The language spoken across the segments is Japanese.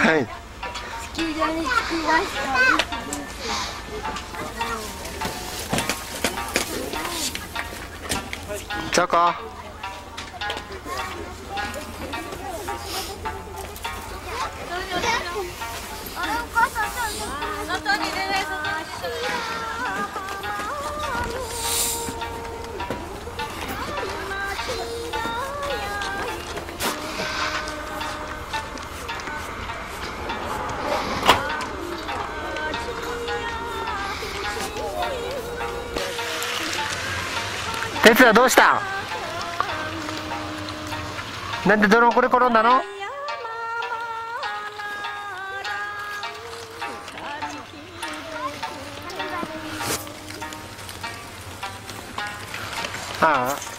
はい。 地球上に着きました。 チョコ。哲也どうした？なんで泥これ転んだの？ああ。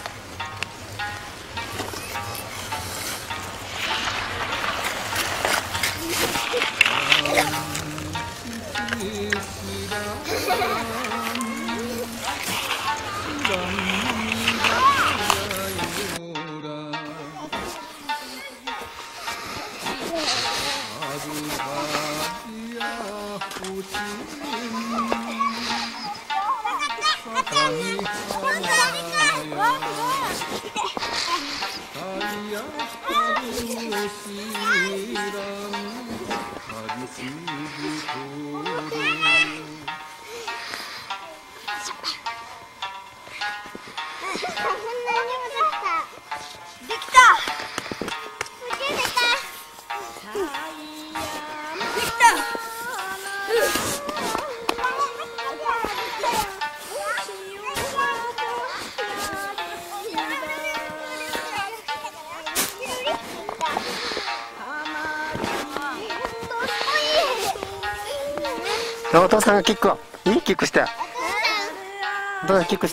お父さんがキックをいいキックして。お父さんキックして。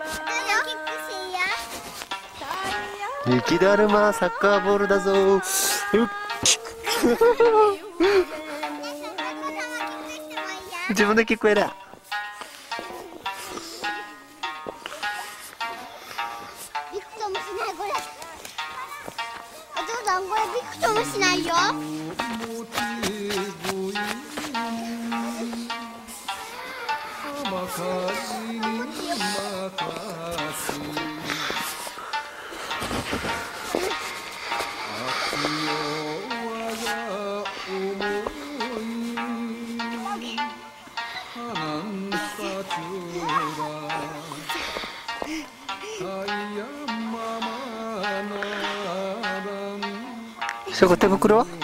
雪だるまサッカーボールだぞ。自分でキックやら。 びくともしないこれ。お父さんこれびくともしないよ。 そこ手袋は？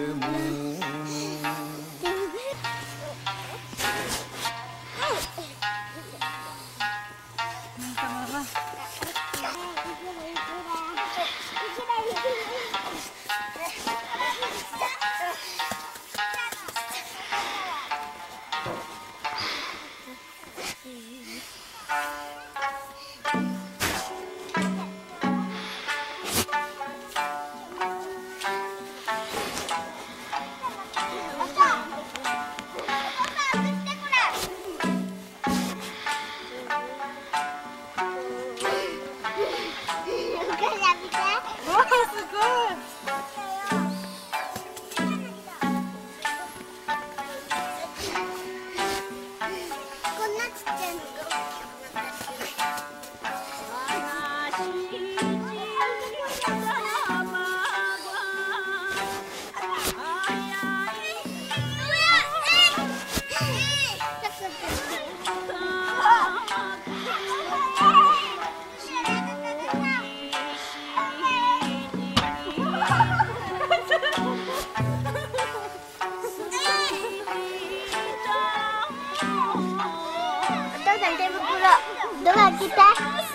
ドア開けて。ドア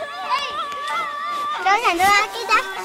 開けて。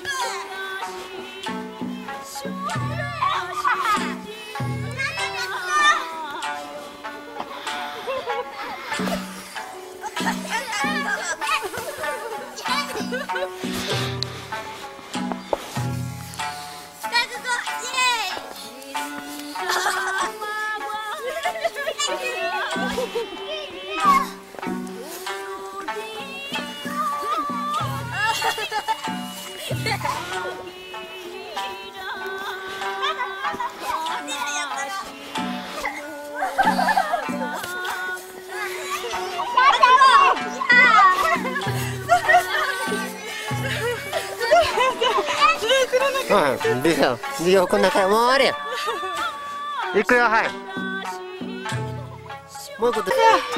うん、リオこんな感じ、もうあれや。行くよ、はい。もう一個。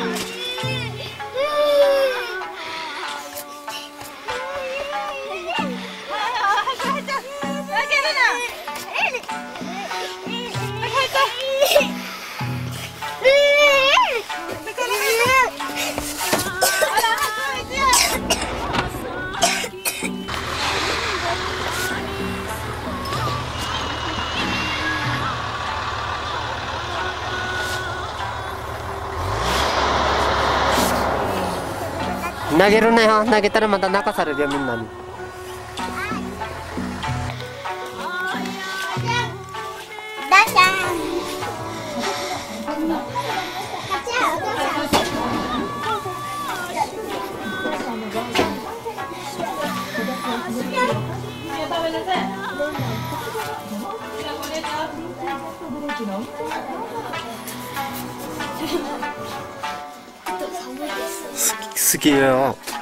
投げるなよ。投げたらまた泣かされるよ、みんなに。好きよ。